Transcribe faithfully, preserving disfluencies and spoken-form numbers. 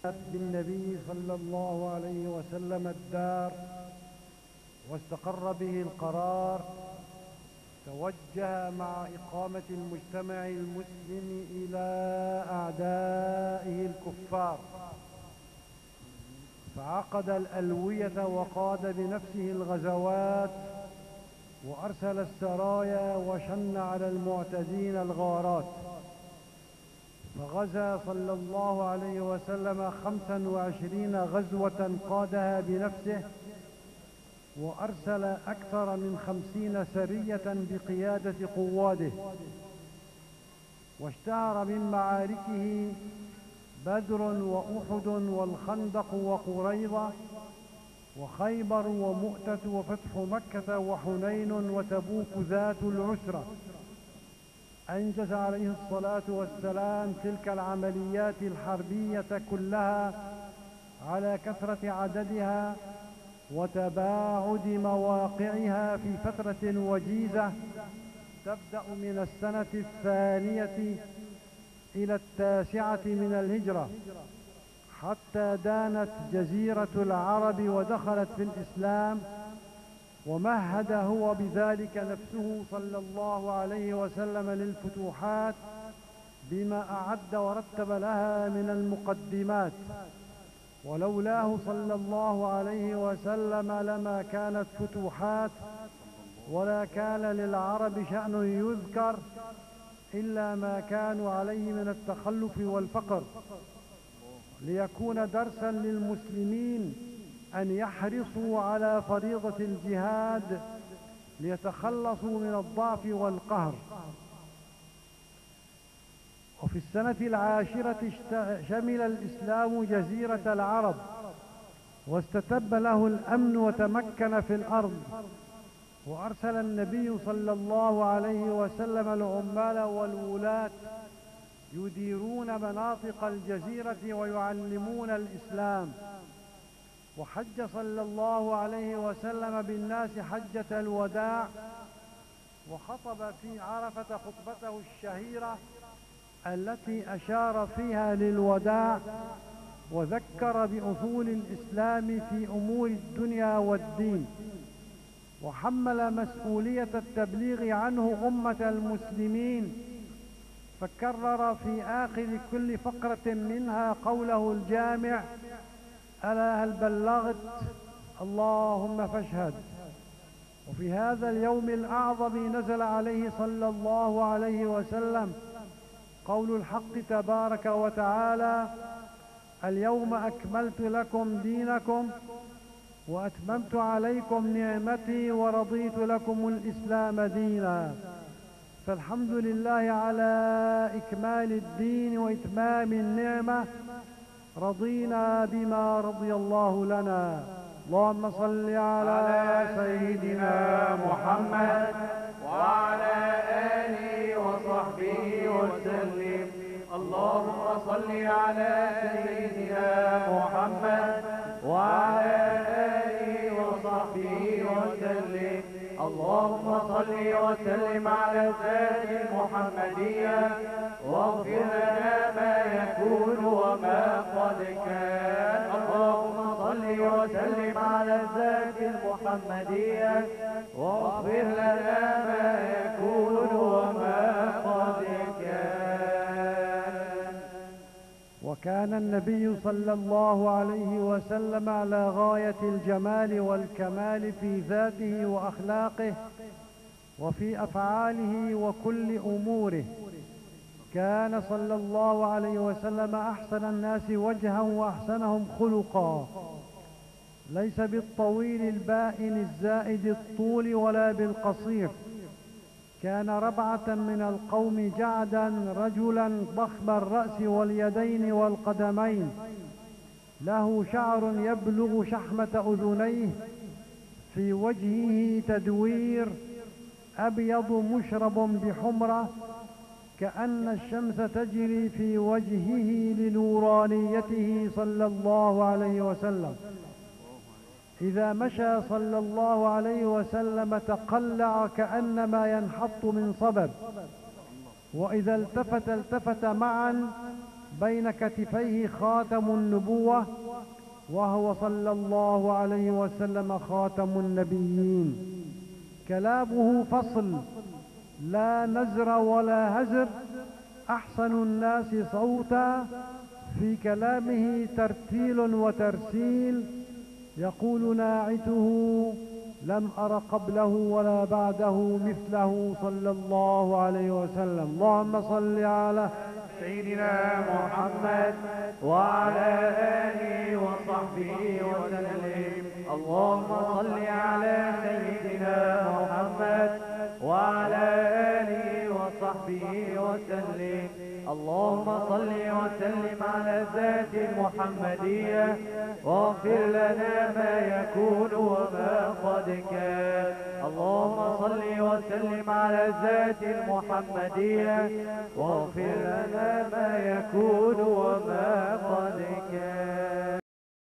بالنبي صلى الله عليه وسلم الدار واستقر به القرار، توجه مع إقامة المجتمع المسلم إلى أعدائه الكفار، فعقد الألوية وقاد بنفسه الغزوات وأرسل السرايا وشن على المعتدين الغارات، فغزا صلى الله عليه وسلم خمسا وعشرين غزوة قادها بنفسه، وأرسل أكثر من خمسين سرية بقيادة قواده. واشتهر من معاركه بدر وأحد والخندق وقريظة وخيبر ومؤتة وفتح مكة وحنين وتبوك ذات العسرة. أنجز عليه الصلاة والسلام تلك العمليات الحربية كلها على كثرة عددها وتباعد مواقعها في فترة وجيزة تبدأ من السنة الثانية إلى التاسعة من الهجرة، حتى دانت جزيرة العرب ودخلت في الإسلام، ومهد هو بذلك نفسه صلى الله عليه وسلم للفتوحات بما أعد ورتب لها من المقدمات، ولولاه صلى الله عليه وسلم لما كانت فتوحات ولا كان للعرب شأن يذكر إلا ما كانوا عليه من التخلف والفقر، ليكون درسا للمسلمين أن يحرصوا على فريضة الجهاد ليتخلصوا من الضعف والقهر. وفي السنة العاشرة شمل الإسلام جزيرة العرب واستتب له الأمن وتمكن في الأرض، وأرسل النبي صلى الله عليه وسلم العمال والولاة يديرون مناطق الجزيرة ويعلمون الإسلام. وحج صلى الله عليه وسلم بالناس حجة الوداع، وخطب في عرفة خطبته الشهيرة التي أشار فيها للوداع وذكر بأصول الإسلام في أمور الدنيا والدين، وحمل مسؤولية التبليغ عنه أمة المسلمين، فكرر في آخر كل فقرة منها قوله الجامع: ألا هل بلغت؟ اللهم فاشهد. وفي هذا اليوم الأعظم نزل عليه صلى الله عليه وسلم قول الحق تبارك وتعالى: اليوم أكملت لكم دينكم وأتممت عليكم نعمتي ورضيت لكم الإسلام دينا. فالحمد لله على إكمال الدين وإتمام النعمة، رضينا بما رضي الله لنا. اللهم صل على سيدنا محمد وعلى آله وصحبه وسلم. اللهم صل على سيدنا محمد وعلى آله وصحبه وسلم. اللهم صل وسلم على الذات المحمدية، واغفر لنا ما يكون وما قد كان. اللهم صل وسلم على الذات المحمدية، واغفر لنا ما يكون وما قد كان. وكان النبي صلى الله عليه وسلم على غاية الجمال والكمال في ذاته وأخلاقه وفي أفعاله وكل أموره. كان صلى الله عليه وسلم أحسن الناس وجها وأحسنهم خلقا، ليس بالطويل البائن الزائد الطول ولا بالقصير. كان ربعة من القوم جعدا، رجلا ضخم الرأس واليدين والقدمين، له شعر يبلغ شحمة أذنيه، في وجهه تدوير، أبيض مشرب بحمرة، كأن الشمس تجري في وجهه لنورانيته صلى الله عليه وسلم. إذا مشى صلى الله عليه وسلم تقلع كأنما ينحط من صبب، وإذا التفت التفت معا بين كتفيه خاتم النبوة، وهو صلى الله عليه وسلم خاتم النبيين. كلامه فصل لا نزر ولا هزر، أحسن الناس صوتا، في كلامه ترتيل وترسيل. يقول ناعته لم أر قبله ولا بعده مثله صلى الله عليه وسلم. اللهم صل على سيدنا محمد وعلى آله وصحبه وسلم. اللهم صل على سيدنا محمد وعلى آله وصحبه وسلم. اللهم صل وسلم على الذات المحمدية، واغفر لنا ما يكون وما قد كان. اللهم صل وسلم على الذات المحمدية، واغفر لنا ما يكون